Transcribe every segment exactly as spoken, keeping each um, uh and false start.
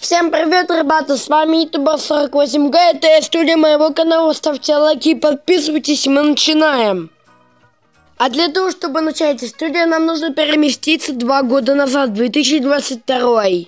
Всем привет, ребята, с вами ютубер сорок восемь гэ, это студия моего канала, ставьте лайки и подписывайтесь, мы начинаем. А для того, чтобы начать студию, нам нужно переместиться два года назад, две тысячи двадцать второй.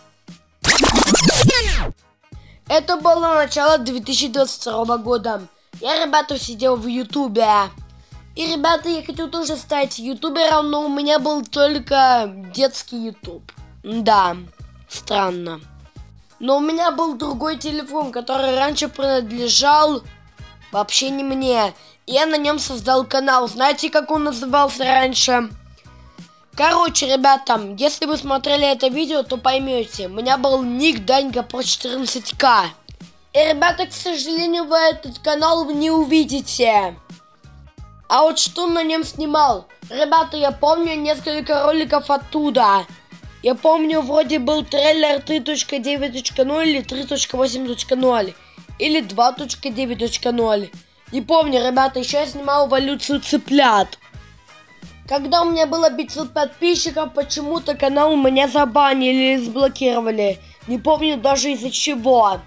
Это было начало две тысячи двадцать второго года. Я, ребята, сидел в ютубе. И, ребята, я хотел тоже стать ютубером, но у меня был только детский ютуб. Да, странно. Но у меня был другой телефон, который раньше принадлежал вообще не мне. И я на нем создал канал. Знаете, как он назывался раньше? Короче, ребята, если вы смотрели это видео, то поймете. У меня был ник Данька про четырнадцать ка. И, ребята, к сожалению, вы этот канал не увидите. А вот что на нем снимал? Ребята, я помню несколько роликов оттуда. Я помню, вроде был трейлер три точка девять точка ноль или три точка восемь точка ноль. Или два точка девять точка ноль. Не помню, ребята, еще я снимал эволюцию цыплят. Когда у меня было пятьсот подписчиков, почему-то канал у меня забанили или заблокировали. Не помню даже из-за чего.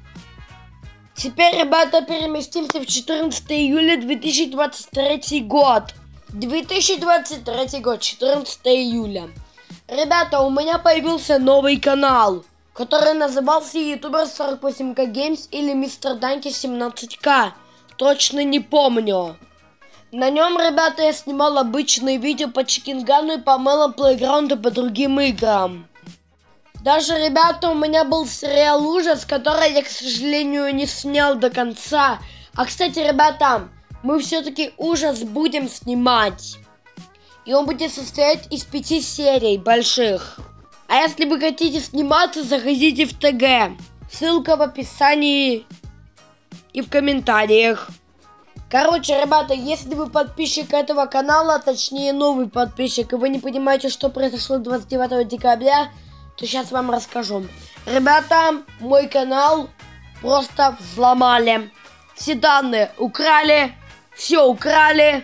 Теперь, ребята, переместимся в четырнадцатое июля две тысячи двадцать третий год. две тысячи двадцать третий год, четырнадцатое июля. Ребята, у меня появился новый канал, который назывался ютубер сорок восемь ка геймс или мистер Даньки семнадцать ка. Точно не помню. На нем, ребята, я снимал обычные видео по Чикингану и по Melon Playground и по другим играм. Даже, ребята, у меня был сериал «Ужас», который я, к сожалению, не снял до конца. А, кстати, ребята, мы все-таки «Ужас» будем снимать. И он будет состоять из пяти серий больших. А если вы хотите сниматься, заходите в ТГ. Ссылка в описании и в комментариях. Короче, ребята, если вы подписчик этого канала, точнее новый подписчик, и вы не понимаете, что произошло двадцать девятого декабря, то сейчас вам расскажу. Ребята, мой канал просто взломали. Все данные украли, все украли.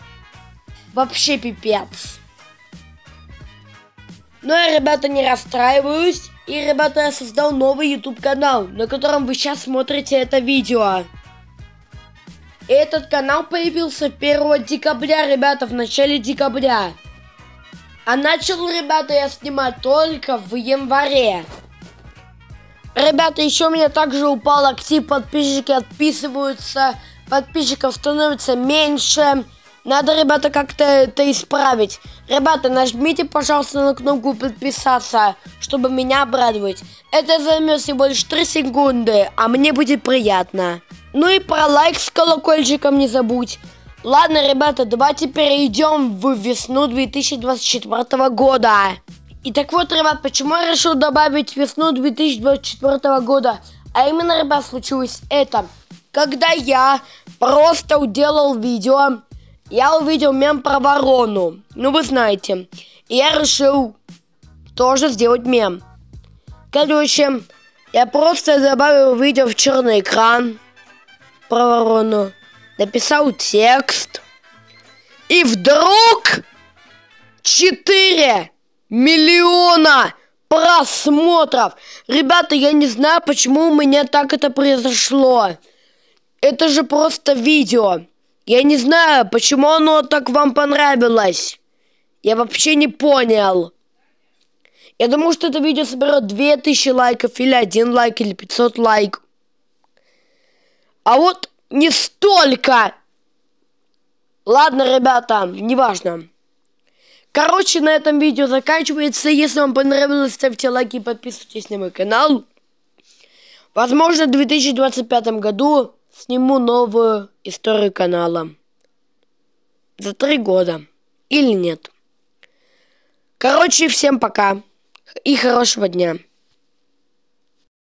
Вообще пипец. Но я, ребята, не расстраиваюсь. И, ребята, я создал новый YouTube канал, на котором вы сейчас смотрите это видео. И этот канал появился первого декабря, ребята, в начале декабря. А начал, ребята, я снимать только в январе. Ребята, еще у меня также упал актив, подписчики отписываются, подписчиков становится меньше. Надо, ребята, как-то это исправить. Ребята, нажмите, пожалуйста, на кнопку подписаться, чтобы меня обрадовать. Это займет всего лишь три секунды, а мне будет приятно. Ну и про лайк с колокольчиком не забудь. Ладно, ребята, давайте перейдем в весну две тысячи двадцать четвёртого года. И так вот, ребят, почему я решил добавить весну две тысячи двадцать четвёртого года? А именно, ребят, случилось это. Когда я просто уделал видео, я увидел мем про ворону. Ну, вы знаете. И я решил тоже сделать мем. Короче, я просто добавил видео в черный экран про ворону. Написал текст. И вдруг четыре миллиона просмотров. Ребята, я не знаю, почему у меня так это произошло. Это же просто видео. Я не знаю, почему оно так вам понравилось. Я вообще не понял. Я думал, что это видео соберет две тысячи лайков, или один лайк, или пятьсот лайков. А вот не столько. Ладно, ребята, неважно. Короче, на этом видео заканчивается. Если вам понравилось, ставьте лайки и подписывайтесь на мой канал. Возможно, в две тысячи двадцать пятом году сниму новую историю канала. За три года. Или нет. Короче, всем пока. И хорошего дня.